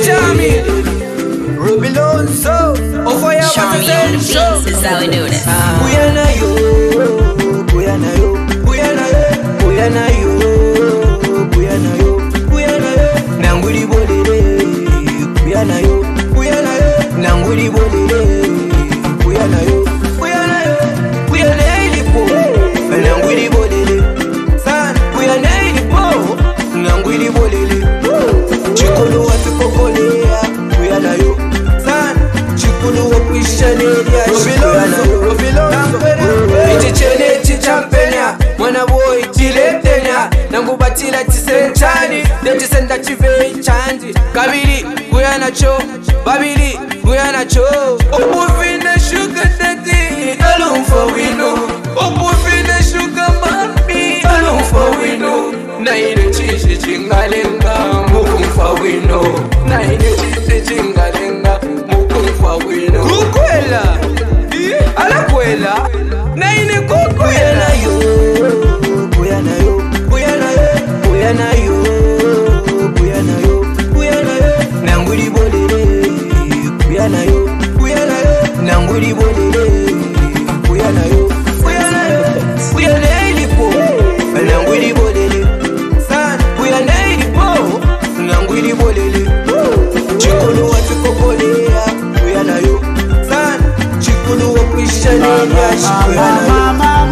Charmy, Ruby Lonzo, oh for your Charmy on the beats is how we do this. Buyana yo, Buyana yo, Buyana yo, Buyana yo, Buyana yo, Buyana yo, Nangudi bolele, Buyana yo, Buyana yo, Nangudi bolele, Buyana yo, Buyana yo, Buyana ilipo, Nangudi bolele, San, Buyana ilipo, Nangudi bolele, Chikolo watu kokolea, Buyana yo, San, Chikolo wapishanelia, Buyana yo, Ichichene chichampenya, mwana boy chiletenya, nangubatila chisenchani, netisenda chive chanji, kabili Buyana cho, babili Buyana cho, Opufine sugar daddy, alone for we know, Opufine sugar mommy, alone for we know, Naide chichi chingalenga, mukum for we know, Naide chichi chingalenga, mukum for we know. Kukwela, alakwela, Naine kukwela yo, Buyana yo, Buyana yo, Buyana yo, Buyana yo, Buyana yo, Nangudi bolele, Buyana yo, Buyana yo, Nangudi bolele, Buyana yo, Buyana yo, Buyana ilipo, Nangudi bolele, San, Buyana ilipo, Nangudi bolele, Chikolo watu kokolea, Buyana yo, San, Chikolo wapishanelia, Buyana yo.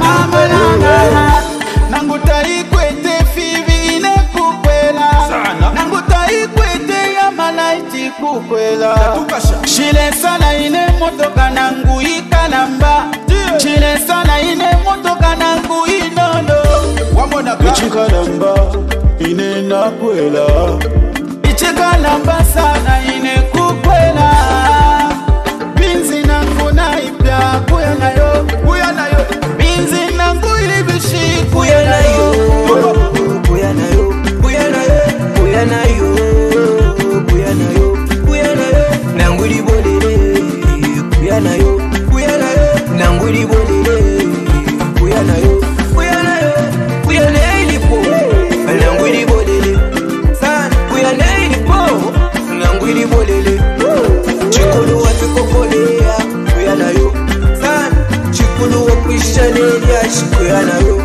Nangutai kwete fivi ile kukwela, nangutai kwete ya malaiti kukwela. Chile sana ine motoka nangu ikalamba, chile sana ine motoka nangu inono. Ichikalamba ine nakwela, ichikalamba sana ine kukwela. Binzi nangu naipya Buyana yo, Buyana yo. Binzi nangu ilibishi Buyana yo, Buyana yo, Buyana yo, Buyana yo, Buyana yo, Buyana yo, Nangudi bolele, Buyana yo, Buyana yo, Nangudi bolele, Buyana yo, Buyana yo, Buyana ilipo, Nangudi bolele, San, Buyana ilipo, Nangudi bolele, Chikolo watu kokolea, Buyana yo, San, Chikolo wapishanelia, Buyana yo.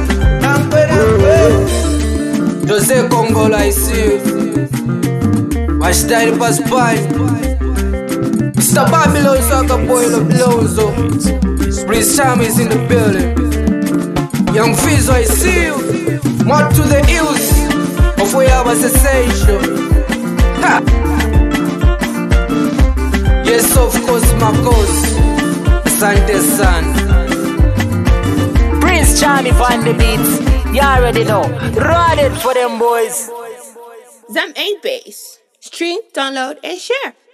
Jose Congola, I see you. My style pass by. Mr. Babylon, Soccer Boy, the Blonzo. Prince Charmy is in the building. Young Fizzo, I see you. More to the hills of where I was a sensation. Ha! Yes, of course, Marcos. Sante San. Prince Charmy on the beats. You already know. Run it for them boys. Zam 8 Base. Stream, download, and share.